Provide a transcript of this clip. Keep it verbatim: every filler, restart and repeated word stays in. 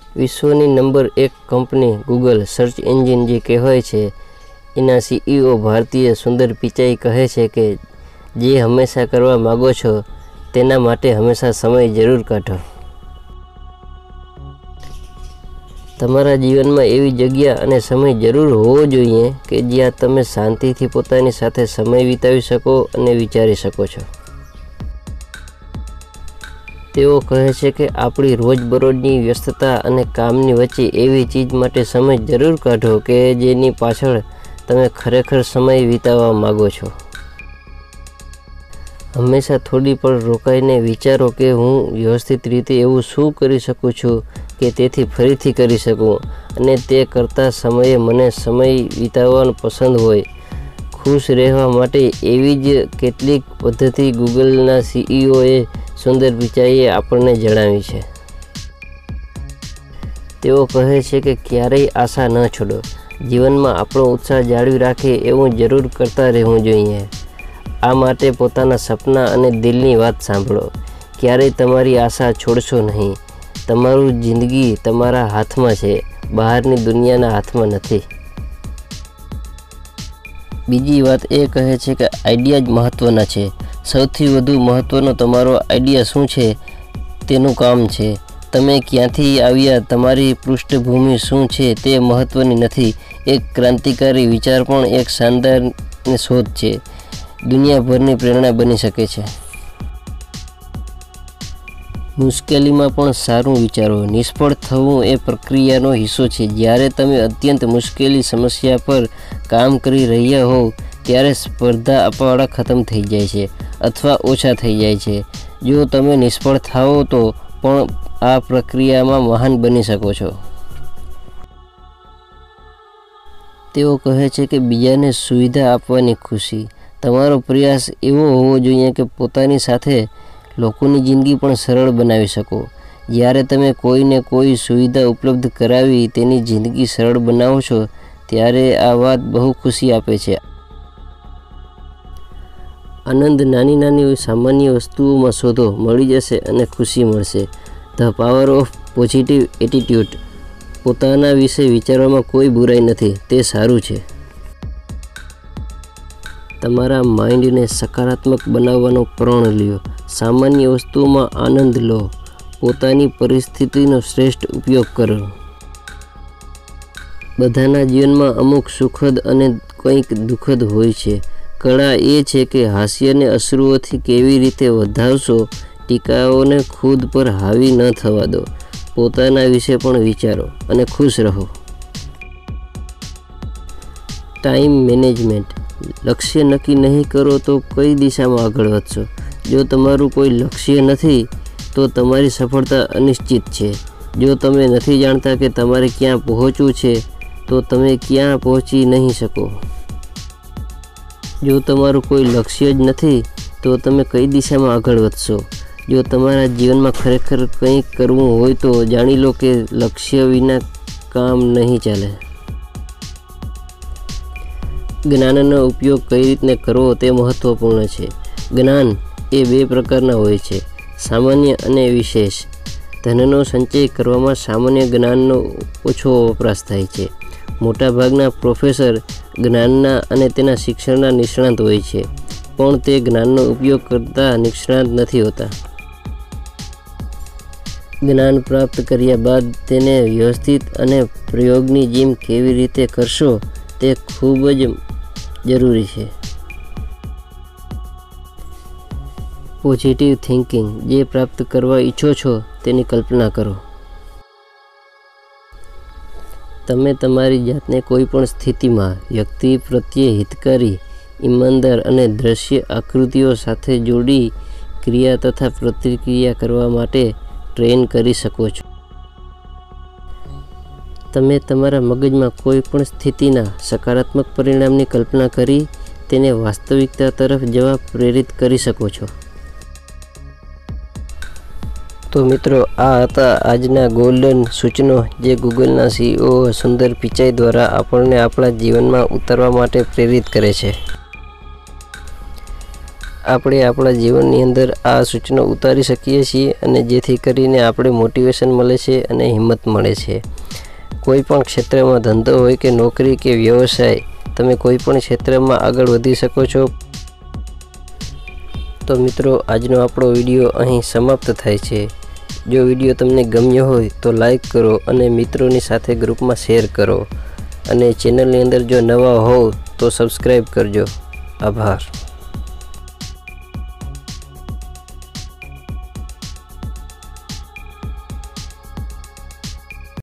વિશ્વની નંબર એક company Google search engine જે કહેવાય છે, એના સીઈઓ ભારતીય સુંદર પિચાઈ કહે છે કે જે હંમેશા કરવા માગો છો તેના માટે હંમેશા સમય જરૂર કાઢો. તમારા જીવનમાં એવી જગ્યા અને સમય જરૂર હોવો જોઈએ કે જ્યાં તમે શાંતિથી પોતાની સાથે સમય વિતાવી શકો અને વિચારી શકો છો. તેઓ કહે છે કે આપણી રોજબરોજની વ્યસ્તતા અને કામની વચ્ચે એવી ચીજ માટે સમય જરૂર કાઢો કે જેની પાછળ તમે ખરેખર સમય વિતાવવા માગો છો. હંમેશા થોડી પણ રોકાઈને વિચારો કે હું વ્યવસ્થિત રીતે એવું શું કરી શકું છું કે તેથી ફરીથી કરી શકું અને તે કરતા સમયે મને સમય વિતાવવાનું પસંદ હોય. ખુશ રહેવા માટે એવી જ કેટલીક પદ્ધતિ ગૂગલના સીઈઓએ સુંદર પિચાઈએ આપણને જણાવી છે. તેઓ કહે છે કે ક્યારેય આશા ન છોડો. જીવનમાં આપણો ઉત્સાહ જાળવી રાખે એવું જરૂર કરતા રહેવું જોઈએ. આ માટે પોતાના સપના અને દિલની વાત સાંભળો. ક્યારેય તમારી આશા છોડશો નહીં. તમારું જિંદગી તમારા હાથમાં છે, બહારની દુનિયાના હાથમાં નથી. બીજી વાત એ કહે છે કે આઈડિયા જ મહત્ત્વના છે. સૌથી વધુ મહત્ત્વનો તમારો આઈડિયા શું છે તેનું કામ છે. તમે ક્યાંથી આવ્યા, તમારી પૃષ્ઠભૂમિ શું છે તે મહત્ત્વની નથી. એક ક્રાંતિકારી વિચાર પણ એક શાનદાર શોધ છે, દુનિયાભરની પ્રેરણા બની શકે છે. મુશ્કેલીમાં પણ સારું વિચારો. નિષ્ફળ થવું એ પ્રક્રિયાનો હિસ્સો છે. જ્યારે તમે અત્યંત મુશ્કેલી સમસ્યા પર કામ કરી રહ્યા હોવ ત્યારે સ્પર્ધા અપાવડા ખતમ થઈ જાય છે અથવા ઓછા થઈ જાય છે. જો તમે નિષ્ફળ થાઓ તો પણ આ પ્રક્રિયામાં મહાન બની શકો છો. તેઓ કહે છે કે બીજાને સુવિધા આપવાની ખુશી. તમારો પ્રયાસ એવો હોવો જોઈએ કે પોતાની સાથે લોકોની જિંદગી પણ સરળ બનાવી શકો. જ્યારે તમે કોઈને કોઈ સુવિધા ઉપલબ્ધ કરાવી તેની જિંદગી સરળ બનાવો છો ત્યારે આ વાત બહુ ખુશી આપે છે. આનંદ નાની નાની સામાન્ય વસ્તુઓમાં શોધો, મળી જશે અને ખુશી મળશે. The power of positive attitude. પોતાના વિશે વિચારવામાં કોઈ બુરાઈ નથી, તે સારું છે. તમારા માઇન્ડને સકારાત્મક બનાવવાનો પ્રણ લ્યો. સામાન્ય વસ્તુઓમાં આનંદ લો. પોતાની પરિસ્થિતિનો શ્રેષ્ઠ ઉપયોગ કરો. બધાના જીવનમાં અમુક સુખદ અને કંઈક દુઃખદ હોય છે. કળા એ છે કે હાસ્યને અશ્રુઓથી કેવી રીતે વધાવશો. ટીકાઓને ખુદ પર હાવી ન થવા દો. પોતાના વિશે પણ વિચારો અને ખુશ રહો. Time management. લક્ષ્ય નક્કી નહીં કરો તો કઈ દિશામાં આગળ વધશો. જો તમારું કોઈ લક્ષ્ય નથી તો તમારી સફળતા અનિશ્ચિત છે. જો તમે નથી જાણતા કે તમારે ક્યાં પહોંચવું છે તો તમે ક્યાં પહોંચી નહીં શકો. જો તમારું કોઈ લક્ષ્ય જ નથી તો તમે કઈ દિશામાં આગળ વધશો. જો તમારા જીવનમાં ખરેખર કંઈક કરવું હોય તો જાણી લો કે લક્ષ્ય વિના કામ નહીં ચાલે. જ્ઞાનનો ઉપયોગ કઈ રીતે કરવો તે મહત્ત્વપૂર્ણ છે. જ્ઞાન એ બે પ્રકારના હોય છે, સામાન્ય અને વિશેષ. ધનનો સંચય કરવામાં સામાન્ય જ્ઞાનનો ઓછો વપરાશ થાય છે. મોટાભાગના પ્રોફેસર જ્ઞાનના અને તેના શિક્ષણના નિષ્ણાત હોય છે, પણ તે જ્ઞાનનો ઉપયોગ કરતા નિષ્ણાત નથી હોતા. જ્ઞાન પ્રાપ્ત કર્યા બાદ તેને વ્યવસ્થિત અને પ્રયોગની જેમ કેવી રીતે કરશો તે ખૂબ જ જરૂરી છે. Positive thinking. જે પ્રાપ્ત કરવા ઈચ્છો છો તેની કલ્પના કરો. તમે તમારી જાતને કોઈ પણ સ્થિતિમાં વ્યક્તિ પ્રત્યે હિતકારી, ઈમાનદાર અને દ્રશ્ય આકૃતિઓ સાથે જોડી ક્રિયા તથા પ્રતિક્રિયા કરવા માટે ટ્રેન કરી શકો છો. તમે તમારા મગજમાં કોઈ પણ સ્થિતિના સકારાત્મક પરિણામની કલ્પના કરી તેને વાસ્તવિકતા તરફ જવા પ્રેરિત કરી શકો છો. તો મિત્રો, આ હતા આજના ગોલ્ડન સૂચનો જે ગૂગલના સીઈઓ સુંદર પિચાઈ દ્વારા આપણને આપણા જીવનમાં ઉતારવા માટે પ્રેરિત કરે છે. આપણે આપણા જીવનની અંદર આ સૂચનો ઉતારી શકીએ છીએ અને જેથી કરીને આપણે મોટિવેશન મળે છે અને હિંમત મળે છે। કોઈ પણ ક્ષેત્રમાં ધંધો હોય કે નોકરી કે વ્યવસાય, તમે કોઈ પણ ક્ષેત્રમાં આગળ વધી શકો છો। તો મિત્રો, આજનો આપણો વિડીયો અહીં સમાપ્ત થાય છે। જો વિડીયો તમને ગમ્યો હોય તો લાઈક કરો અને મિત્રોની સાથે ગ્રુપમાં શેર કરો અને ચેનલની અંદર જો નવા હોવ તો સબસ્ક્રાઈબ કરજો। આભાર।